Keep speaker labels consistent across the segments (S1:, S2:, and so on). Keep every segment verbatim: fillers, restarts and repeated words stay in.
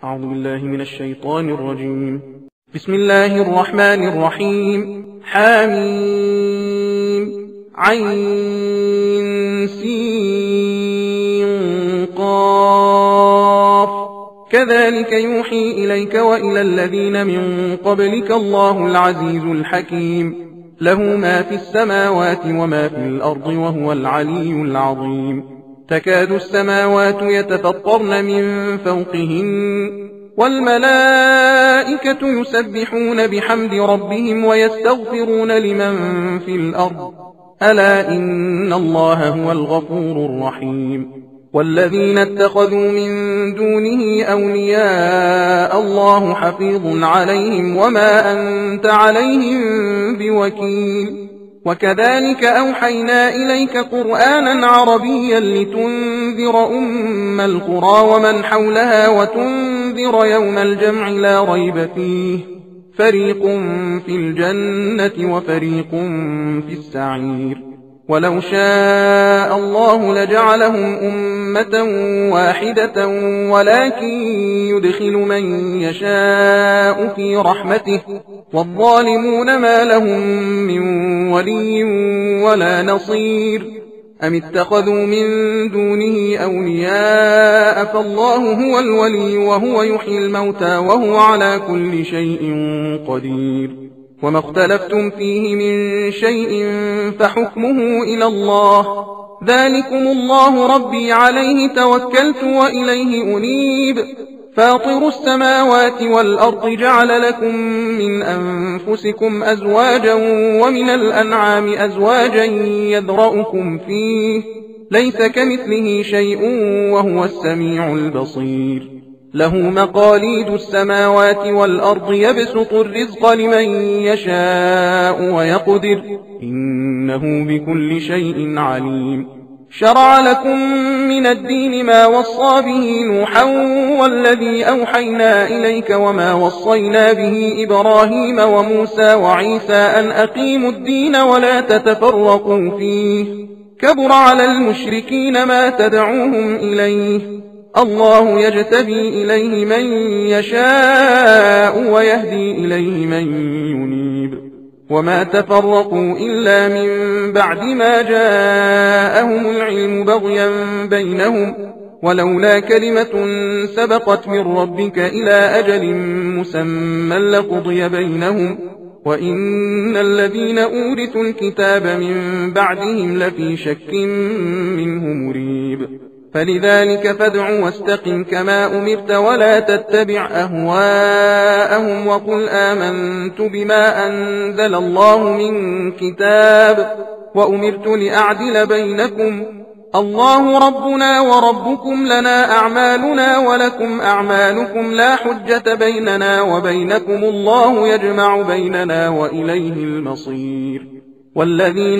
S1: أعوذ بالله من الشيطان الرجيم. بسم الله الرحمن الرحيم. حميم عين سين قاف كذلك يوحي إليك وإلى الذين من قبلك الله العزيز الحكيم له ما في السماوات وما في الأرض وهو العلي العظيم. تكاد السماوات يتفطرن من فوقهن والملائكة يسبحون بحمد ربهم ويستغفرون لمن في الأرض ألا إن الله هو الغفور الرحيم. والذين اتخذوا من دونه أولياء الله حفيظ عليهم وما أنت عليهم بوكيل. وكذلك أوحينا إليك قرآنا عربيا لتنذر أم القرى ومن حولها وتنذر يوم الجمع لا ريب فيه فريق في الجنة وفريق في السعير. ولو شاء الله لجعلهم أمة واحدة ولكن يدخل من يشاء في رحمته والظالمون ما لهم من ولي ولا نصير. أم اتخذوا من دونه أولياء فالله هو الولي وهو يحيي الموتى وهو على كل شيء قدير. وما اختلفتم فيه من شيء فحكمه إلى الله ذلكم الله ربي عليه توكلت وإليه أنيب. فاطر السماوات والأرض جعل لكم من أنفسكم أزواجا ومن الأنعام أزواجا يذرأكم فيه ليس كمثله شيء وهو السميع البصير. له مقاليد السماوات والأرض يبسط الرزق لمن يشاء ويقدر إنه بكل شيء عليم. شرع لكم من الدين ما وصى به نوحا والذي أوحينا إليك وما وصينا به إبراهيم وموسى وعيسى أن أقيموا الدين ولا تتفرقوا فيه كبر على المشركين ما تدعوهم إليه الله يجتبي إليه من يشاء ويهدي إليه من ينيب. وما تفرقوا إلا من بعد ما جاءهم العلم بغيا بينهم ولولا كلمة سبقت من ربك إلى أجل مسمى لقضي بينهم وإن الذين أورثوا الكتاب من بعدهم لفي شك منه مريب. فلذلك فادع واستقم كما أمرت ولا تتبع أهواءهم وقل آمنت بما أنزل الله من كتاب وأمرت لأعدل بينكم الله ربنا وربكم لنا أعمالنا ولكم أعمالكم لا حجة بيننا وبينكم الله يجمع بيننا وإليه المصير. والذين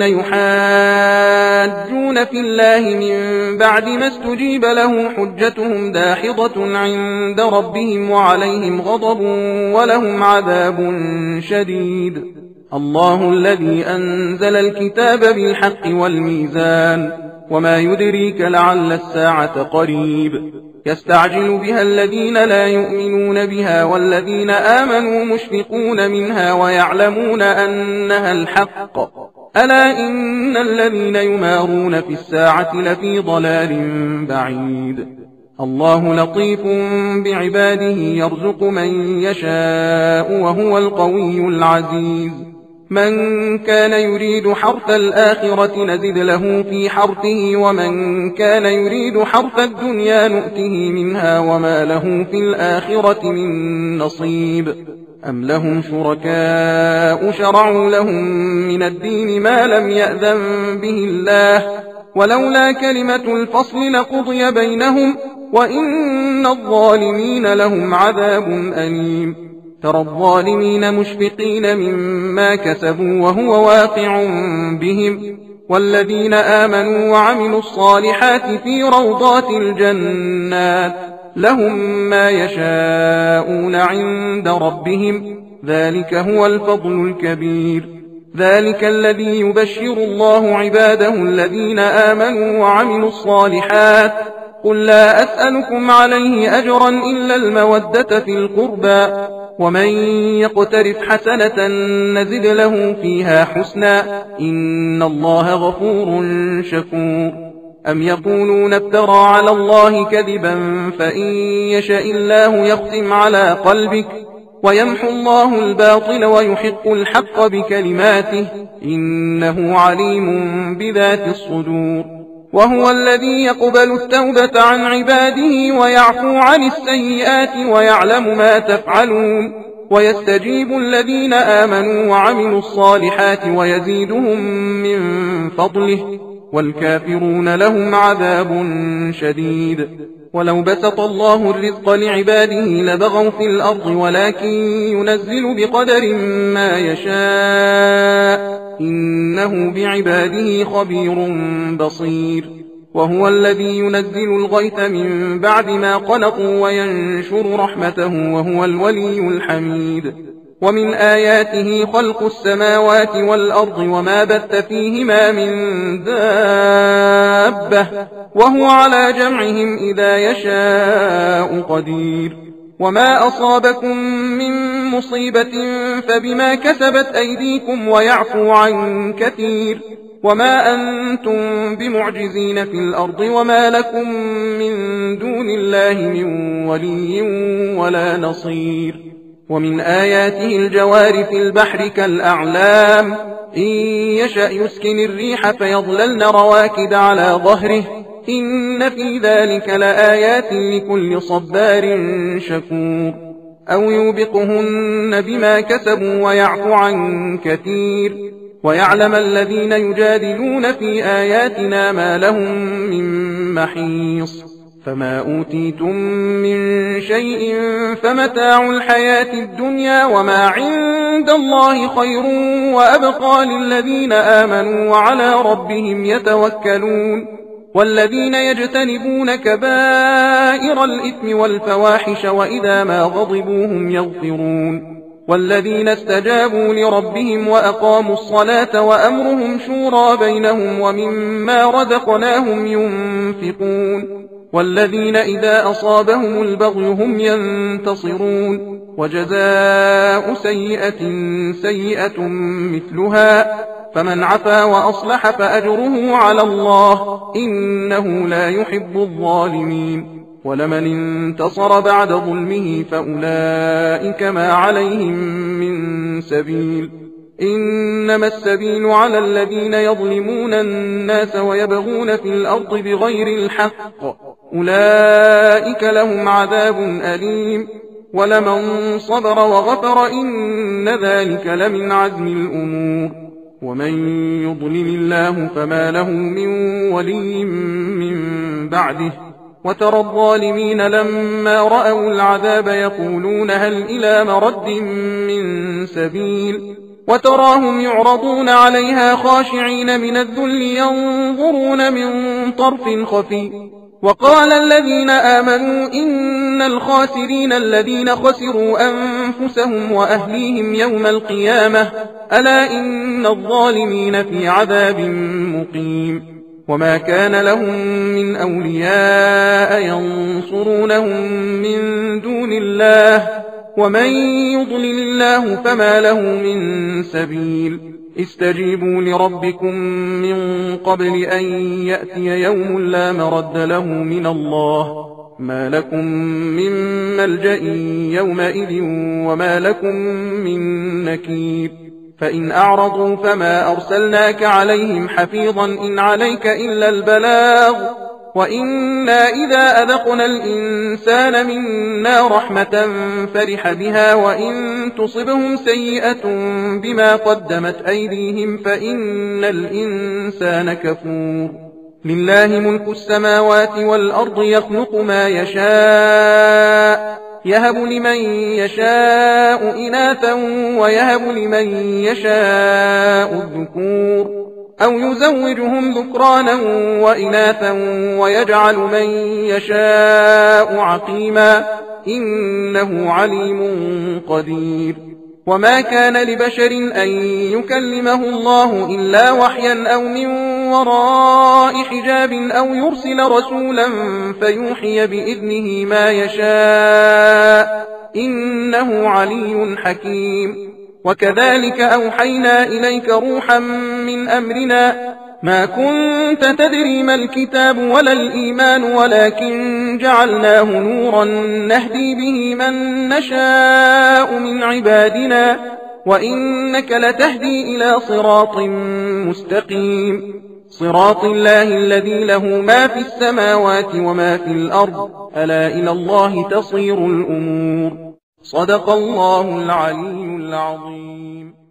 S1: يحاجون في الله من بعد ما استجيب له حجتهم داحضة عند ربهم وعليهم غضب ولهم عذاب شديد. الله الذي أنزل الكتاب بالحق والميزان وما يدريك لعل الساعة قريب. يستعجل بها الذين لا يؤمنون بها والذين آمنوا مشفقون منها ويعلمون أنها الحق ألا إن الذين يمارون في الساعة لفي ضلال بعيد. الله لطيف بعباده يرزق من يشاء وهو القوي العزيز. من كان يريد حرث الآخرة نزد له في حرثه ومن كان يريد حرث الدنيا نؤته منها وما له في الآخرة من نصيب. أم لهم شركاء شرعوا لهم من الدين ما لم يأذن به الله ولولا كلمة الفصل لقضي بينهم وإن الظالمين لهم عذاب أليم. ترى الظالمين مشفقين مما كسبوا وهو واقع بهم والذين آمنوا وعملوا الصالحات في روضات الجنات لهم ما يشاءون عند ربهم ذلك هو الفضل الكبير. ذلك الذي يبشر الله عباده الذين آمنوا وعملوا الصالحات قل لا أسألكم عليه أجرا إلا المودة في القربى ومن يقترف حسنة نزد له فيها حسنا إن الله غفور شكور أم يقولون افترى على الله كذبا فإن يشاء الله يختم على قلبك ويمحو الله الباطل ويحق الحق بكلماته إنه عليم بذات الصدور وهو الذي يقبل التوبة عن عباده ويعفو عن السيئات ويعلم ما تفعلون ويستجيب الذين آمنوا وعملوا الصالحات ويزيدهم من فضله والكافرون لهم عذاب شديد ولو بسط الله الرزق لعباده لبغوا في الأرض ولكن ينزل بقدر ما يشاء إنه بعباده خبير بصير وهو الذي ينزل الغيث من بعد ما قنطوا وينشر رحمته وهو الولي الحميد ومن آياته خلق السماوات والأرض وما بث فيهما من دابة وهو على جمعهم إذا يشاء قدير وما أصابكم من مصيبة فبما كسبت أيديكم ويعفو عن كثير وما أنتم بمعجزين في الأرض وما لكم من دون الله من ولي ولا نصير ومن آياته الجوار في البحر كالأعلام إن يشأ يسكن الريح فيظللن رواكد على ظهره إن في ذلك لآيات لكل صبار شكور أو يوبقهن بما كسبوا ويعفو عن كثير ويعلم الذين يجادلون في آياتنا ما لهم من محيص فما أوتيتم من شيء فمتاع الحياة الدنيا وما عند الله خير وأبقى للذين آمنوا وعلى ربهم يتوكلون والذين يجتنبون كبائر الإثم والفواحش وإذا ما غضبوا هم يغفرون والذين استجابوا لربهم وأقاموا الصلاة وأمرهم شورى بينهم ومما رزقناهم ينفقون والذين إذا أصابهم البغي هم ينتصرون وجزاء سيئة سيئة مثلها فمن عفا وأصلح فأجره على الله إنه لا يحب الظالمين ولمن انتصر بعد ظلمه فأولئك ما عليهم من سبيل إنما السبيل على الذين يظلمون الناس ويبغون في الأرض بغير الحق أولئك لهم عذاب أليم ولمن صبر وغفر إن ذلك لمن عزم الأمور ومن يضلل الله فما له من ولي من بعده وترى الظالمين لما رأوا العذاب يقولون هل إلى مرد من سبيل وتراهم يعرضون عليها خاشعين من الذل ينظرون من طرف خفي وقال الذين آمنوا إن الخاسرين الذين خسروا أنفسهم وأهليهم يوم القيامة ألا إن الظالمين في عذاب مقيم وما كان لهم من أولياء ينصرونهم من دون الله ومن يضلل الله فما له من سبيل استجيبوا لربكم من قبل أن يأتي يوم لا مرد له من الله ما لكم من ملجأ يومئذ وما لكم من نكير فإن أعرضوا فما أرسلناك عليهم حفيظا إن عليك إلا البلاغ وإنا إذا أذقنا الإنسان منا رحمة فرح بها وإن تصبهم سيئة بما قدمت أيديهم فإن الإنسان كفور لله ملك السماوات والأرض يخلق ما يشاء يهب لمن يشاء إناثا ويهب لمن يشاء الذكور أو يزوجهم ذكرانا وإناثا ويجعل من يشاء عقيما إنه عليم قدير وما كان لبشر أن يكلمه الله إلا وحيا أو من وراء حجاب أو يرسل رسولا فيوحي بإذنه ما يشاء إنه علي حكيم. وكذلك أوحينا إليك روحا من أمرنا ما كنت تدري ما الكتاب ولا الإيمان ولكن جعلناه نورا نهدي به من نشاء من عبادنا وإنك لتهدي إلى صراط مستقيم صراط الله الذي له ما في السماوات وما في الأرض ألا إلى الله تصير الأمور. صدق الله العلي العظيم.